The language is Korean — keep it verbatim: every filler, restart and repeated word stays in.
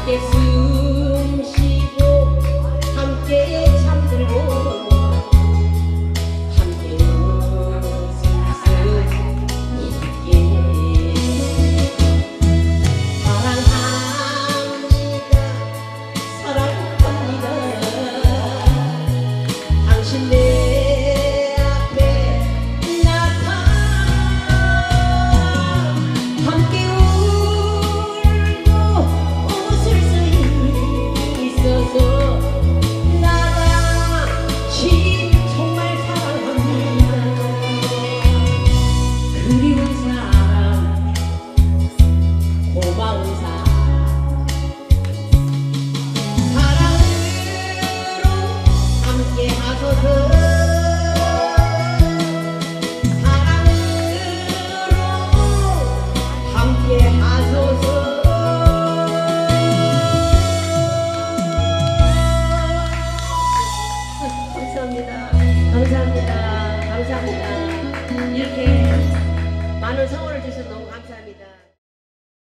함께 숨 쉬고 함께 잠들고 함께 웃을 수 있게 사랑합니다 사랑합니다 당신 내 앞에 나타나 함께 울고 웃을 수 있어서 나 당신 정말 사랑합니다. 그리운 사람 고마운 사람 사랑으로 함께 하소서 함께 하소서. 감사합니다. 감사합니다. 감사합니다. 이렇게 많은 성원